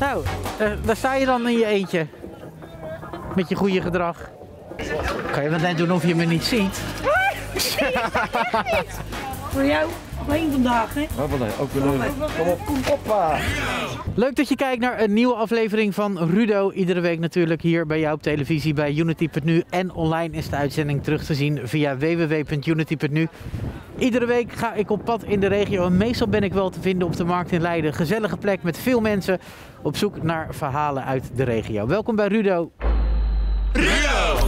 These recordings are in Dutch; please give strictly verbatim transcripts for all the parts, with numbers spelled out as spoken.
Nou, uh, daar sta je dan in je eentje. Met je goede gedrag. Kan je wat net doen of je me niet ziet? Voor jou alleen vandaag, hè? Maar vandaag ook weer leuk. Kom op, kom op. Leuk dat je kijkt naar een nieuwe aflevering van Rudo. Iedere week natuurlijk hier bij jou op televisie bij Unity punt nu. En online is de uitzending terug te zien via w w w punt unity punt nu. Iedere week ga ik op pad in de regio en meestal ben ik wel te vinden op de markt in Leiden. Gezellige plek met veel mensen op zoek naar verhalen uit de regio. Welkom bij Rudo. Rudo!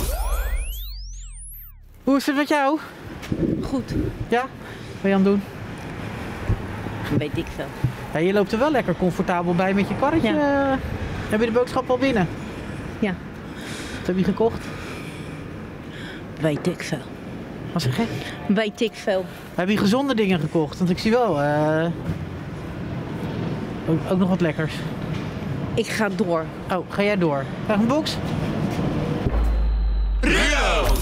Hoe is het met jou? Goed. Ja? Wat ben je aan het doen? Weet ik veel. Ja, je loopt er wel lekker comfortabel bij met je karretje. Ja. Heb je de boodschap al binnen? Ja. Wat heb je gekocht? Weet ik veel. Wat zeg je? Weet ik veel. Heb je gezonde dingen gekocht? Want ik zie wel uh... ook, ook nog wat lekkers. Ik ga door. Oh, ga jij door? Krijg een box? Rudo!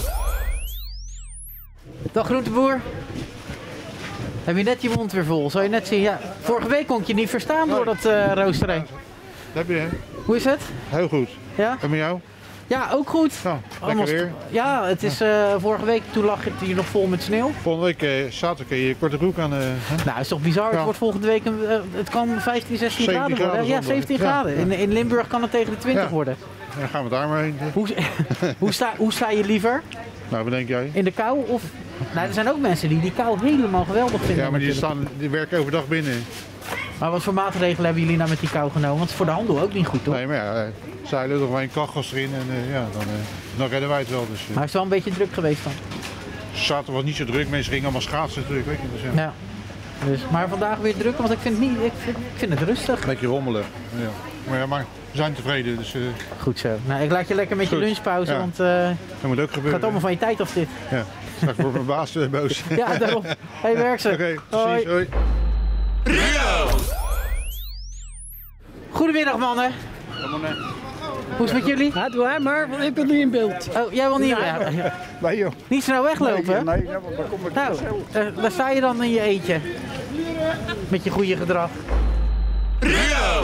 Dag groenteboer. Heb je net je mond weer vol? Zal je net zien? Ja, vorige week kon ik je niet verstaan door dat uh, rooster heen. Dat heb je, hè? Hoe is het? Heel goed. Ja? En met jou? Ja, ook goed. Nou, lekker Almost- weer. Ja, het is uh, vorige week, toen lag het hier nog vol met sneeuw. Volgende week eh, zaterdag kun je je korte broek aan. eh, hè? Nou, is toch bizar? Het Ja. wordt volgende week, een, uh, het kan vijftien, zestien zeventien graden worden. graden Ja, zondag. zeventien Ja, graden. ja. In, in Limburg kan het tegen de twintig Ja. worden. Dan gaan we daar maar heen. Hoe, hoe, sta, hoe sta je liever? Nou, wat denk jij? In de kou of... Nou, er zijn ook mensen die die kou helemaal geweldig vinden. Ja, maar die, natuurlijk. staan, die werken overdag binnen. Maar wat voor maatregelen hebben jullie nou met die kou genomen? Want het is voor de handel ook niet goed, toch? Nee, maar ja, eh, zeilen nog maar een kachels erin en eh, ja, dan, eh, dan redden wij het wel. Dus, eh. Maar is het wel een beetje druk geweest dan? Zaterdag was niet zo druk, mensen gingen allemaal schaatsen druk, weet je. Dus, ja. Ja. Dus, maar vandaag weer druk, want ik vind het, niet, ik vind, ik vind het rustig. Een beetje rommelig. Ja. Maar, ja, maar we zijn tevreden, dus uh, Goed zo. Nou, ik laat je lekker met je Goed. lunchpauze, Ja. want uh, het dat moet ook gebeuren. gaat allemaal van je tijd af dit. Ja. Straks wordt mijn baas uh, boos. Ja, daarom. Hey, werk ze. Oké, Hoi. precies. Hoi. Rudo! Goedemiddag mannen. Hoe is het met jullie? Ja, doe hij maar, want ik ben nu in beeld. Oh, jij wil niet, ja, ja. Nee joh. niet snel weglopen, hè? Nee, ja, want dan kom ik Nou, uh, daar sta je dan in je eentje. Met je goede gedrag. Rudo!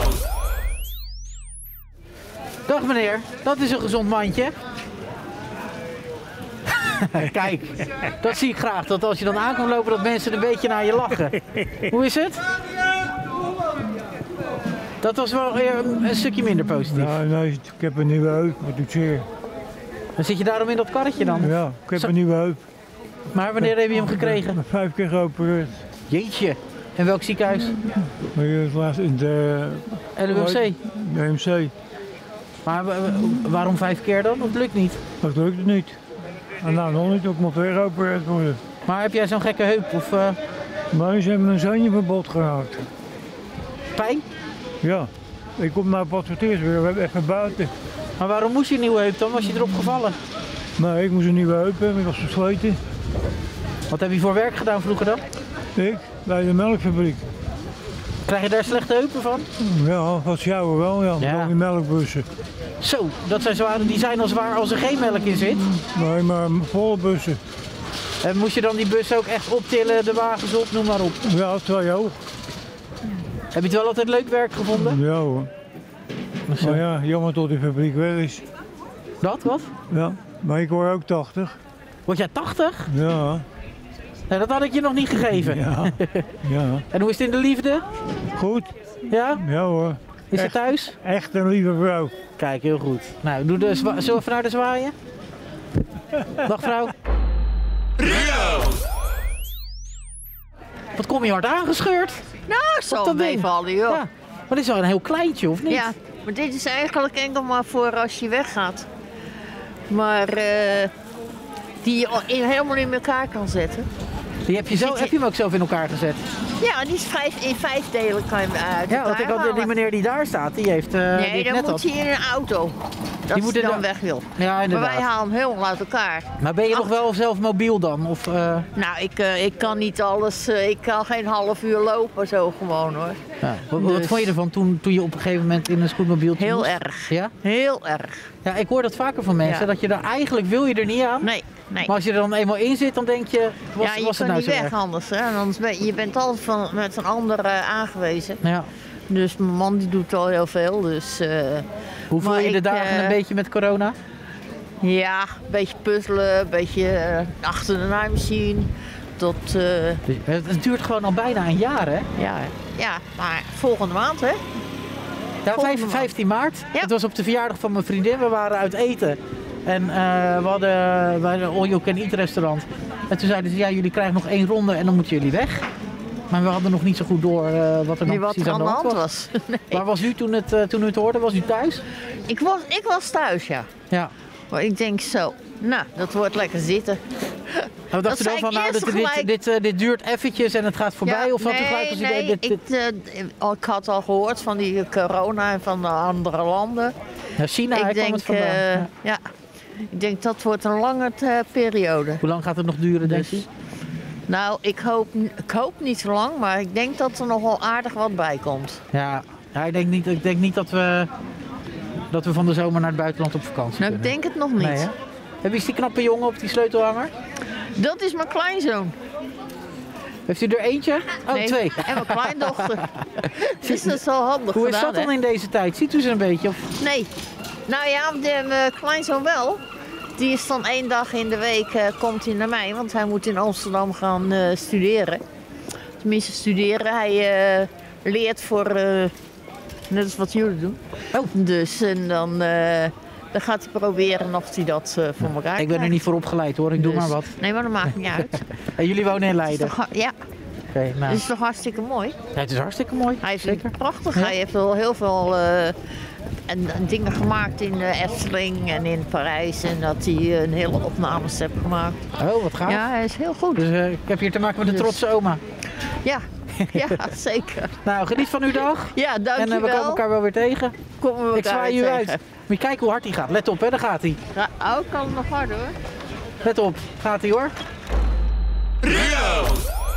Dag meneer, dat is een gezond mandje. Kijk, dat zie ik graag. Dat als je dan aankomt lopen, dat mensen een beetje naar je lachen. Hoe is het? Dat was wel weer een stukje minder positief. Ja, nee, ik heb een nieuwe heup, wat doet zeer. Dan zit je daarom in dat karretje dan? Ja, ik heb Zo. een nieuwe heup. Maar wanneer heb je hem Ik gekregen? ben vijf keer geopereerd. Jeetje. En welk ziekenhuis? Maar je laatst in de L U M C. de M C. Maar wa- wa- waarom vijf keer dan? Dat lukt niet. Dat lukte niet. En nou nog niet, ik moet weer geopereerd worden. Maar heb jij zo'n gekke heup of uh, Maar ze hebben een zoontje verbod geraakt. pijn? Ja, ik kom nou pas voor het eerst weer, we hebben echt naar buiten. Maar waarom moest je een nieuwe heup dan? Was je erop gevallen? Maar ik moest een nieuwe heup hebben, ik was versleten. Wat heb je voor werk gedaan vroeger dan? Ik, bij de melkfabriek. Krijg je daar slechte heupen van? Ja, wat sjouwen wel, ja, Ja. ja. die melkbussen. Zo, dat zijn zware, die zijn al zwaar als er geen melk in zit. Nee, maar volle bussen. En moest je dan die bus ook echt optillen, de wagens op, noem maar op. Ja, twee hoog. Heb je het wel altijd leuk werk gevonden? Ja hoor. Zo. Maar ja, jammer tot die fabriek weg is. Dat, wat? Ja, maar ik word ook tachtig. Word jij tachtig? Ja, Nee, dat had ik je nog niet gegeven. ja, ja. En hoe is het in de liefde? Goed, Ja? ja hoor. Is het Echt. thuis? Echt een lieve vrouw. Kijk, heel goed. Nou, doe de zwa- zullen we even naar de zwaaien? Dag vrouw. Rudo! Wat kom je hard aangescheurd? Nou, Op zo dat ding. meevallen, joh. Ja. Maar dit is wel een heel kleintje, of niet? Ja, maar dit is eigenlijk enkel maar voor als je weggaat. Maar eh, die je in, helemaal in elkaar kan zetten. Die heb, je zelf, Zit je- heb je hem ook zelf in elkaar gezet? Ja, die is vijf, in vijf delen kan je hem uit Ja, want ik had die halen. meneer die daar staat, die heeft, uh, die Nee, heeft dan net moet dat. hij in een auto. Dat Die moet hij in dan de- weg wil. Ja, Maar inderdaad. wij halen hem helemaal uit elkaar. Maar ben je nog Ach. wel zelf mobiel dan? Of, uh... Nou, ik, eh, ik kan niet alles, eh, ik kan geen half uur lopen zo gewoon hoor. ja. wat, wat Dus- vond je ervan toen, toen je op een gegeven moment in een scootmobieltje Heel moest? erg. Ja? Heel erg. Ja, ik hoor dat vaker van mensen, Ja. dat je er eigenlijk wil je er niet aan. Nee, nee. Maar als je er dan eenmaal in zit, dan denk je, was, ja, je was het kan nou niet zo weg erg? anders. Hè? Anders ben, je bent altijd van, met een ander eh, aangewezen. Ja. Dus mijn man die doet al heel veel. Dus, uh, Hoe voel je de ik, dagen uh, een beetje met corona? Ja, een beetje puzzelen, een beetje uh, achter de naaimachine. Tot, uh, Het duurt gewoon al bijna een jaar, hè? ja, ja, maar volgende maand, hè? Ja, Volgende vijftien maart. Ja. Het was op de verjaardag van mijn vriendin. We waren uit eten. En uh, we hadden we hadden een all-you-can-eat restaurant. En toen zeiden ze, ja, jullie krijgen nog één ronde en dan moeten jullie weg. Maar we hadden nog niet zo goed door uh, wat er dan Niet wat precies er aan de hand was. was. Nee. Waar was u toen, het, uh, toen u het hoorde? Was u thuis? Ik was, ik was thuis, ja. Ja. Maar ik denk zo, nou, dat wordt lekker zitten. En we dachten zei dan van, ik nou, eerst dit, gelijk. dit, dit, uh, dit duurt eventjes en het gaat voorbij? Ja, of had u nee, gelijk als nee, idee, dit, dit... Ik, uh, ik had al gehoord van die corona en van de andere landen. Ja, China, ik hij kwam denk, het vandaan. uh, Ja. ja, ik denk dat wordt een lange uh, periode. Hoe lang gaat het nog duren, denk Dus, je? nou, ik hoop, ik hoop niet zo lang, maar ik denk dat er nog wel aardig wat bij komt. Ja, ja ik, denk niet, ik denk niet dat we, dat we van de zomer naar het buitenland op vakantie Nou, ik kunnen. denk het nog niet. Nee, hè? En wie is die knappe jongen op die sleutelhanger? Dat is mijn kleinzoon. Heeft u er eentje? Oh, Nee, twee. En mijn kleindochter. Dus dat is wel handig Hoe is gedaan, dat dan hè? in deze tijd? Ziet u ze een beetje? Of... Nee. Nou ja, de, mijn kleinzoon wel. Die is dan één dag in de week uh, komt hij naar mij, want hij moet in Amsterdam gaan uh, studeren. Tenminste studeren. Hij uh, leert voor, uh, net als wat jullie doen. Oh. Dus en dan, uh, dan gaat hij proberen of hij dat uh, voor elkaar krijgt. Ik ben er niet voor opgeleid hoor, ik doe Dus- maar wat. Nee, maar dat maakt niet uit. En jullie wonen in Is Leiden? toch, ha- ja, Oké, nou. dat is toch hartstikke mooi. Ja, het is hartstikke mooi. Hij heeft Zeker. het prachtig. Ja. Hij heeft al heel veel uh, en, en dingen gemaakt in uh, Efteling en in Parijs. En dat hij uh, een hele opnames heeft gemaakt. Oh, wat gaaf. Ja, hij is heel goed. Dus uh, ik heb hier te maken met een Dus- trotse oma. Ja, ja zeker. Nou, geniet van uw dag. Ja, En uh, dankjewel. we komen elkaar wel weer tegen. Komen we elkaar Ik zwaai u weer uit. tegen. Moet je kijken hoe hard hij gaat. Let op, hè, daar gaat hij. Ja, oh, ik kan het nog harder hoor. Let op, gaat hij hoor. Rudo.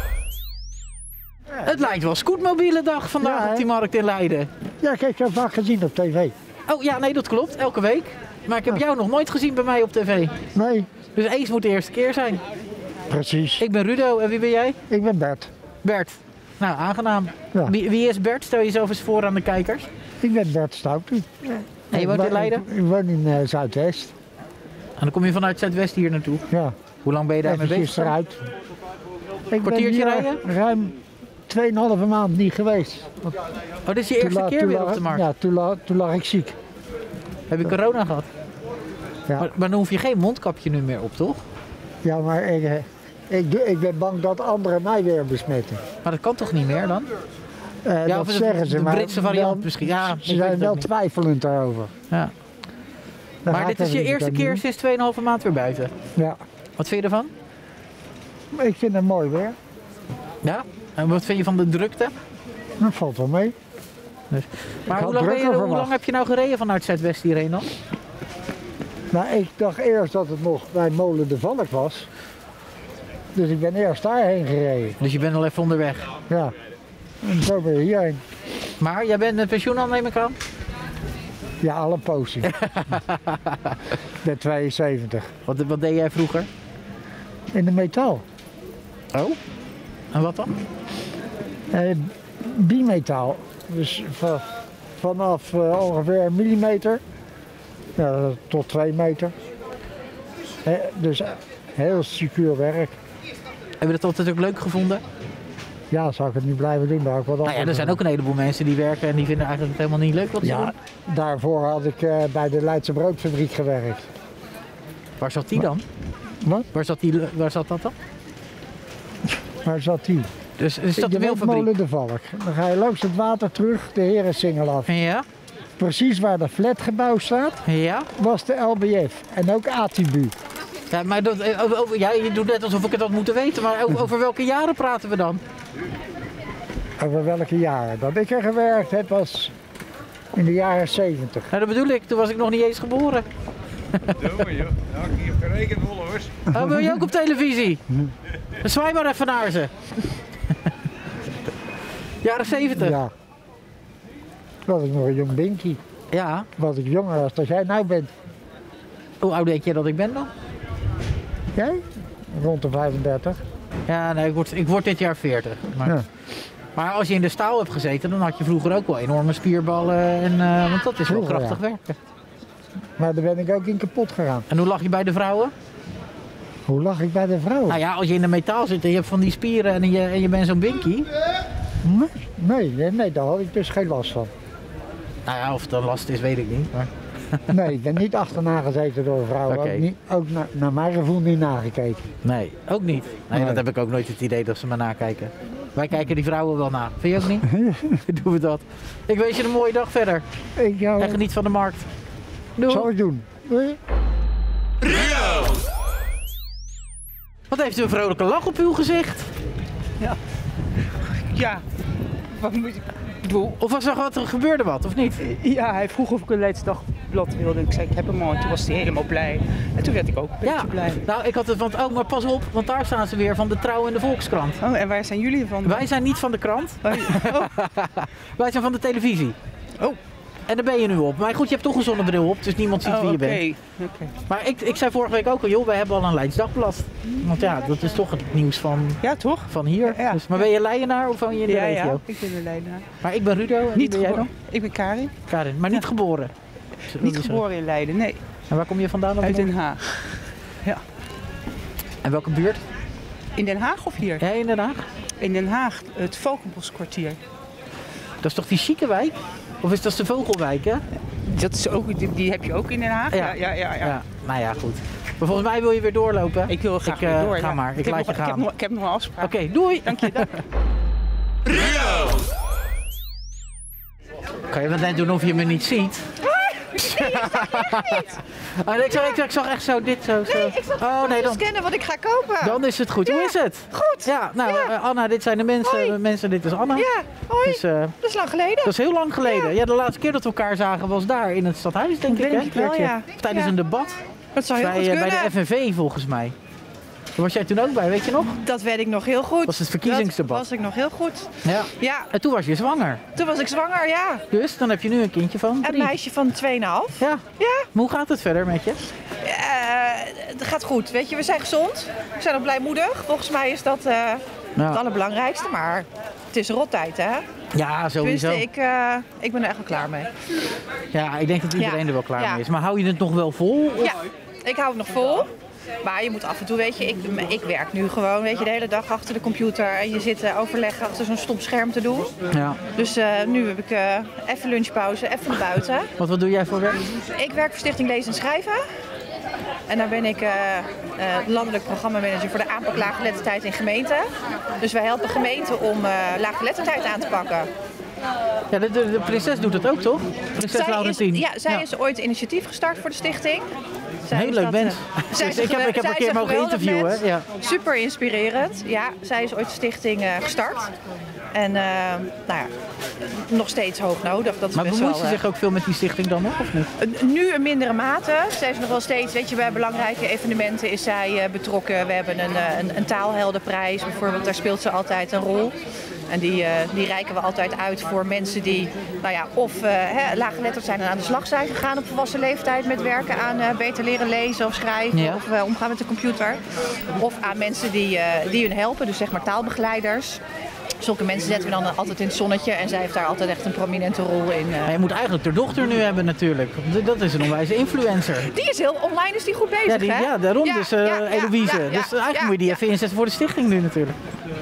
Het lijkt wel scootmobiele dag vandaag Ja, hè? op die markt in Leiden. Ja, kijk, ik heb vaak gezien op tv. Oh ja, nee, dat klopt. Elke week. Maar ik heb jou nog nooit gezien bij mij op tv. Nee, Dus eens moet de eerste keer zijn. precies. Ik ben Rudo en wie ben jij? Ik ben Bert. Bert. Nou, aangenaam. Ja. Wie, wie is Bert? Stel jezelf eens voor aan de kijkers. Ik ben Bert Stouten. En je woont in Ik- Leiden? Ik, ik woon in uh, Zuidwest. En dan kom je vanuit Zuidwest hier naartoe. Ja, Hoe lang ben je daarmee eventjes bezig? eruit. Ik Kwartiertje ben hier rijden? ruim tweeënhalve maand niet geweest. Want Oh, dit is je toen eerste la- keer toen weer lag- op de markt. Ja, toen, la- toen lag ik ziek. Heb je corona gehad? Ja, Maar, maar dan hoef je geen mondkapje nu meer op, toch? ja maar ik, eh, ik, doe- ik ben bang dat anderen mij weer besmetten. Maar dat kan toch niet meer dan? Eh, Ja, dat of is het zeggen ze, de maar Britse variant wel- misschien? Ja, ik ze weet zijn het wel ook niet. twijfelend daarover. Ja. Daar Maar ga ik dit is je even eerste niet keer aan sinds tweeënhalve maand weer buiten. doen. Ja, Wat vind je ervan? ik vind het mooi weer. Ja? En wat vind je van de drukte? Dat valt wel mee. Maar had hoe lang, ben je, drukker hoe lang verwacht. heb je nou gereden vanuit Zuidwest hierheen dan? Nou, ik dacht eerst dat het nog bij Molen de Valk was. Dus ik ben eerst daarheen gereden. Dus je bent al even onderweg. Ja. En zo ben je hierheen. Maar jij bent met pensioen al, neem ik aan? Ja, al een poosje. Ik ben tweeënzeventig. Wat, wat deed jij vroeger? In de metaal. Oh? En wat dan? Eh, bimetaal. Dus va- vanaf eh, ongeveer een millimeter ja, tot twee meter. Eh, dus heel secuur werk. Heb je dat altijd ook leuk gevonden? Ja, zou ik het niet blijven doen, daar had ik wat Nou ja, er anders zijn doen. ook een heleboel mensen die werken en die vinden eigenlijk het helemaal niet leuk wat ze Ja, doen. daarvoor had ik eh, bij de Leidse Broodfabriek gewerkt. Waar zat die dan? Wat? Waar zat, die, waar zat dat dan? Waar zat die? Dus is dat de de meelfabriek? Molen de Valk. Dan ga je langs het water terug de Herensingel af. Ja, Precies waar de flatgebouw staat, ja. was de L B F. En ook Atibu. Ja, maar dat, eh, over, over- ja, je doet net alsof ik het had moeten weten, maar over, over welke jaren praten we dan? Over welke jaren? Dat ik er gewerkt heb was in de jaren zeventig. Nou, dat bedoel ik, toen was ik nog niet eens geboren. Doe joh. Nou, ik heb gerekend, hoors. Oh, wil je ook op televisie? Dan zwaai maar even naar ze. Jaren zeventig. Ja. Ja. Was ik nog een jong binkie. Was ik jonger als dat jij nou bent. Hoe oud denk je dat ik ben dan? Jij? Rond de vijfendertig. Ja, nee, ik word, ik word dit jaar veertig. Maar, Ja. Maar als je in de staal hebt gezeten, dan had je vroeger ook wel enorme spierballen. En, uh, want dat is wel Vroeger, krachtig ja. werken. Maar daar ben ik ook in kapot gegaan. En hoe lag je bij de vrouwen? Hoe lag ik bij de vrouw? Nou ja, als je in de metaal zit en je hebt van die spieren en je, en je bent zo'n binky. Nee, nee, nee, daar had ik dus geen last van. Nou ja, of het dan last is, weet ik niet. Maar... Nee, ik ben niet achterna gezeten door vrouwen. Oké. Ook, niet, ook na, naar mijn gevoel niet nagekeken. Nee, ook niet. Nee, Nee. dat heb ik ook nooit het idee dat ze me nakijken. Wij kijken die vrouwen wel na. Vind je ook niet? Doen we dat. Ik wens je een mooie dag verder. Ik jou, En geniet van de markt. Doei. zal ik doen. Doei. Rudo. Wat heeft u een vrolijke lach op uw gezicht? Ja, wat moet ik ik bedoel? Of was er wat, er gebeurde wat, of niet? Ja, hij vroeg of ik een Leids Dagblad wilde. Ik zei, ik heb hem al. En toen was hij helemaal blij. En toen werd ik ook een beetje Ja, blij. nou ik had het, want oh, maar pas op, want daar staan ze weer van de Trouw en de Volkskrant. Oh, en waar zijn jullie van? Wij zijn niet van de krant, Oh, oh, wij zijn van de televisie. oh, En daar ben je nu op. Maar goed, je hebt toch een zonnebril op, dus niemand ziet oh, wie je oké. bent. Oké. Maar ik, ik zei vorige week ook al, joh, wij hebben al een Leids Dagblad. Want ja, dat is toch het nieuws van, Ja, toch? van hier. Ja. Dus, maar ben je Leidenaar of woon je in de Ja, regio? ja, ik ben de Leidenaar. Maar ik ben Rudo en wie Niet ben jij dan? geboren. Ik ben Karin. Karin, maar niet geboren. Niet geboren in Leiden, nee. En waar kom je vandaan? dan? Uit Den Haag. En welke buurt? In Den Haag of hier? Jij in Den Haag? In Den Haag, het Valkenboskwartier. Dat is toch die chique wijk? Of is dat de Vogelwijk, hè? Dat is ook, die, die heb je ook in Den Haag? Ja. Ja, ja, ja. ja. Ja, nou ja, goed. Maar volgens mij wil je weer doorlopen. Ik wil graag Ik, eh, weer door. ga ja. maar, ik heb laat nog, je Ik gaan. heb, nog, ik heb nog een afspraak. Oké, doei. Dank je. Dank. Rudo. Kan je wat net doen of je me niet ziet? Ah, ik, zag, ik, zag, ik zag echt zo dit zo. zo. Nee, ik zag oh nee, dan, scannen wat ik ga kopen. dan is het goed. Hoe is het? Goed. Ja, nou Ja. eh, Anna, dit zijn de mensen. Hoi. De mensen, dit is Anna. Ja, hoi. Dus, eh, Dat is lang geleden. dat is heel lang geleden. Ja. de laatste keer dat we elkaar zagen was daar in het stadhuis, denk ik. Denk hè? ik wel, Keertje. ja. Of tijdens Ja. een debat Dat zou heel bij, goed eh, kunnen. bij de F N V volgens mij. Daar was jij toen ook bij, weet je nog? Dat weet ik nog heel goed. Was het verkiezingsdebat. Dat was ik nog heel goed. Ja. Ja, En toen was je zwanger. toen was ik zwanger, ja. Dus dan heb je nu een kindje van Een drie. meisje van twee komma vijf. Ja. Ja, Maar hoe gaat het verder met je? eh, het gaat goed. Weet je, we zijn gezond. We zijn ook blijmoedig. Volgens mij is dat eh, Nou, het allerbelangrijkste. Maar het is rottijd, hè? ja, sowieso. Tenminste, ik, eh, ik ben er echt wel klaar mee. Ja, ik denk dat iedereen Ja. er wel klaar Ja. mee is. Maar hou je het nog wel vol? Of- Ja, ik hou het nog vol. Maar je moet af en toe, weet je, ik, ik werk nu gewoon, weet je, de hele dag achter de computer. En je zit eh, overleg achter zo'n stom scherm te doen. Ja. Dus eh, nu heb ik eh, even lunchpauze, even naar buiten. Wat, wat doe jij voor werk? Ik werk voor Stichting Lezen en Schrijven. En daar ben ik eh, eh, landelijk programmamanager voor de aanpak laaggeletterdheid in gemeenten. Dus wij helpen gemeenten om eh laaggeletterdheid aan te pakken. Ja, de, de, de prinses doet dat ook, toch? Prinses Zij is, Laurentien. ja, zij is ooit initiatief gestart voor de stichting. Zij Heel is leuk dat, mens. eh, zij Dus is ik heb- een ik heb zij een is keer mogen geweldig interviewen, mens. hè? Ja. Super inspirerend. Ja, zij is ooit de stichting eh, gestart. En eh, nou ja, nog steeds hoog nodig. Dat is Maar best bemoeit wel, ze eh, zich ook veel met die stichting dan nog, of niet? Nu in mindere mate. Zij is nog wel steeds, weet je, bij belangrijke evenementen is zij eh, betrokken. We hebben een, eh, een, een taalheldenprijs bijvoorbeeld, daar speelt ze altijd een rol. En die, eh, die reiken we altijd uit voor mensen die, nou ja, of uh, hè, laaggeletterd zijn en aan de slag zijn gegaan op volwassen leeftijd met werken aan uh, beter leren lezen of schrijven Ja. of uh, omgaan met de computer. Of aan mensen die, uh, die hun helpen, dus zeg maar taalbegeleiders. Zulke mensen zetten we dan altijd in het zonnetje en zij heeft daar altijd echt een prominente rol in. uh. Maar je moet eigenlijk de dochter nu hebben natuurlijk. Want dat is een onwijze influencer. Die is heel online, is die goed bezig, Ja, die, hè? ja daarom Ja, dus uh, ja, ja, Eloïse. ja, ja, dus eigenlijk ja, moet je die ja. even inzetten voor de stichting nu natuurlijk.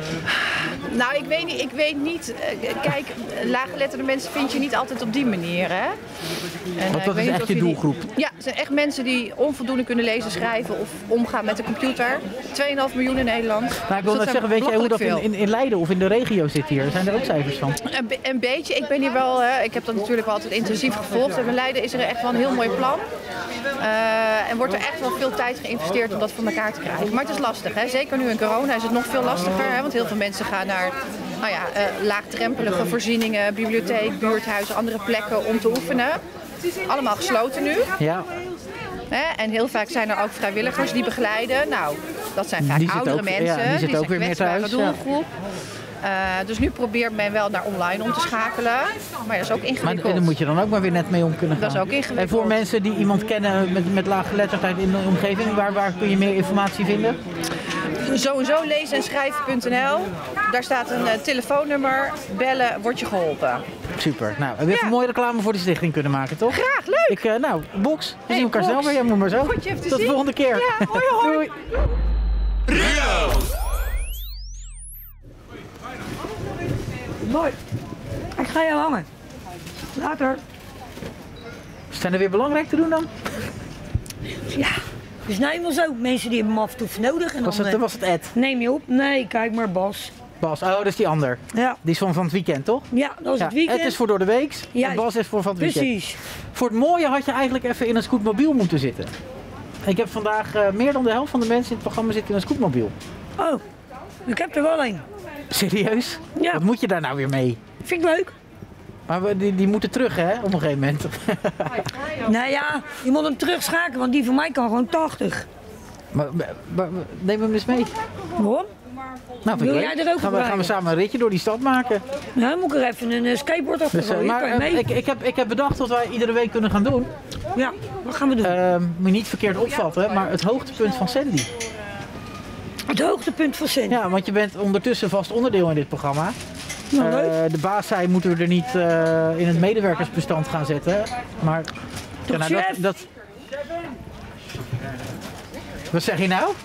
Nou, ik weet niet. Ik weet niet uh, kijk, laaggeletterde mensen vind je niet altijd op die manier, hè? En, Want uh, dat ik weet is niet echt of je die- doelgroep. Ja, het zijn echt mensen die onvoldoende kunnen lezen, schrijven of omgaan met de computer. twee komma vijf miljoen in Nederland. Nou, ik wil Dus net dat zeggen, zijn weet jij hoe dat in, belachelijk in, in Leiden of in de regio zit hier? Zijn er ook cijfers van? Een, be- een beetje. Ik ben hier wel, hè, ik heb dat natuurlijk wel altijd intensief gevolgd. En in Leiden is er echt wel een heel mooi plan. Uh, en wordt er echt wel veel tijd geïnvesteerd om dat voor elkaar te krijgen. Maar het is lastig, hè? Zeker nu in corona is het nog veel lastiger. Hè? Want heel veel mensen gaan naar nou ja, uh, laagdrempelige voorzieningen, bibliotheek, buurthuizen, andere plekken om te oefenen. Allemaal gesloten nu. Ja, Hè? En heel vaak zijn er ook vrijwilligers die begeleiden. Nou, dat zijn vaak Die zitten oudere ook- ja, mensen. die zitten ook zijn weer meer kwetsbare thuis, ja. doelgroep. Uh, dus nu probeert men wel naar online om te schakelen. Maar dat is ook maar ingewikkeld. daar moet je dan ook maar weer net mee om kunnen gaan. Dat is ook ingewikkeld. En voor mensen die iemand kennen met, met laaggeletterdheid in de omgeving, waar, waar kun je meer informatie vinden? Sowieso lezen en schrijven punt n l. Daar staat een uh, telefoonnummer. Bellen, word je geholpen. Super. Nou, we hebben ja. een mooie reclame voor de stichting kunnen maken, toch? Graag, leuk. Ik, uh, nou, Box. We hey, zien elkaar Box. snel weer. Ja, moet maar zo. Goed je even te Tot zien. de volgende keer. Ja, hoi hoi. Doei. Rudo. Mooi. Ik ga je hangen. Later. Zijn er weer belangrijk te doen dan? Ja, dus nou eenmaal zo. Mensen die hebben me af en toe nodig. En Was dan, het, uh, was het Ed? Neem je op? Nee, kijk maar Bas. Bas, oh, dat is die ander. Ja. Die is van, van het weekend, toch? Ja, dat is Ja, het weekend. Ed is voor door de week en Bas is voor van het weekend. Precies. Voor het mooie had je eigenlijk even in een scootmobiel moeten zitten. Ik heb vandaag uh, meer dan de helft van de mensen in het programma zitten in een scootmobiel. Oh, ik heb er wel een. Serieus? Ja. Wat moet je daar nou weer mee? Vind ik leuk. Maar we, die, die moeten terug, hè, op een gegeven moment. Nou ja, je moet hem terugschakelen, want die van mij kan gewoon tachtig. Maar, maar, maar neem hem eens mee. Waarom? Nou, Wil ik jij leuk. er ook gaan we, bij? gaan we samen een ritje door die stad maken. Nou, dan moet ik er even een uh, skateboard Dus, uh, afgooien. maar kan je uh, mee? ik, ik, heb, ik heb bedacht wat wij iedere week kunnen gaan doen. Ja, wat gaan we doen? Uh, moet je niet verkeerd opvatten, maar het hoogtepunt van Sandy. Het hoogtepunt van Sandy? Ja, want je bent ondertussen vast onderdeel in dit programma. Nou, Uh, leuk. de baas zei, moeten we er niet uh, in het medewerkersbestand gaan zetten. Maar ja, nou, dat, dat... Wat zeg je nou?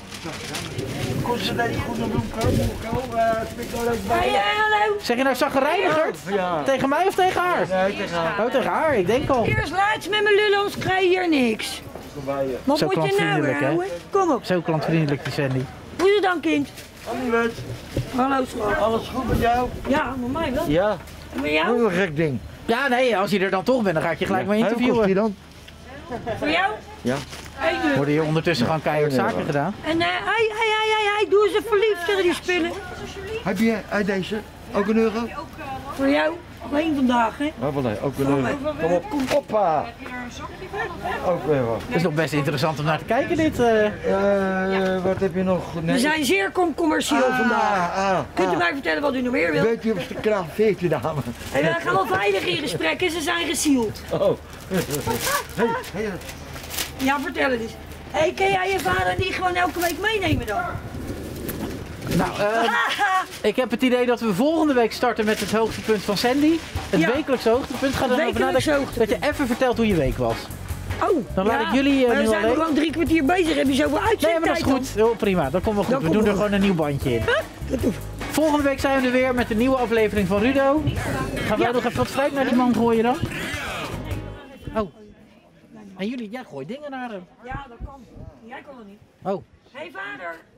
Hey, hey, hallo. Zeg je nou zaggerijnigerd? Ja. Tegen mij of tegen haar? Nee, tegen haar. Oh, tegen haar, ik denk al. Eerst laat met mijn lullen, anders krijg je hier niks. Wat Zo moet je nou klantvriendelijk, hè? houden? Kom op. Zo klantvriendelijk, die Sandy. Hoe is het dan, kind? Annelies, Hallo, schat. alles goed met jou? Ja, met mij wel. Ja. En met Wat jou? een gek ding. Ja, nee, als je er dan toch bent, dan ga ik je gelijk maar Hoe kost die interviewen. dan? Voor jou? Ja. Hey, doe. Worden hier ondertussen gewoon keihard zaken gedaan? En uh, hey, hey, hey, hey, hey, doe eens even lief tegen die spullen. Heb je uit deze ook een euro? Voor jou? Alleen vandaag, hè? Oh, wel nee, ook een euro. Kom op, kom op. Hoppa. Ook weer wat. Het is nog best interessant om naar te kijken, dit. Uh... Uh, wat heb je nog? Nee. We zijn zeer com- commercieel ah, vandaag. Ah, Kunt u ah. mij vertellen wat u nog meer wilt? Weet u op de kraam veertien dame? Hey, we gaan wel veilig in gesprek en ze zijn gesield. Oh. Hey, hey. Ja, vertel het eens. Hé, hey, ken jij je vader die gewoon elke week meenemen dan? Nou, uh, ik heb het idee dat we volgende week starten met het hoogtepunt van Sandy. Het Ja. wekelijkse hoogtepunt. Ga er nou over Wekelijks nadenken dat je even vertelt hoe je week was. Oh, Dan laat ja, ik jullie uh, maar nu dan zijn we alleen. gewoon drie kwartier bezig. Heb je zoveel Nee, uitzendtijd maar dat is goed. Heel prima, dat komt wel goed. Dat We komt doen er wel gewoon een nieuw bandje in. Volgende week zijn we er weer met een nieuwe aflevering van Rudo. Gaan wij Ja. nog even wat fruit naar die man gooien dan? Oh. En jullie, jij gooit dingen naar hem. Ja, dat kan. Jij kan het niet. Oh. Hé, hey, vader.